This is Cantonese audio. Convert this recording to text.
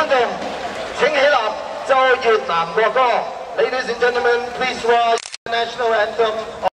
众，请起立奏越南國歌。Ladies and gentlemen, please rise the national anthem of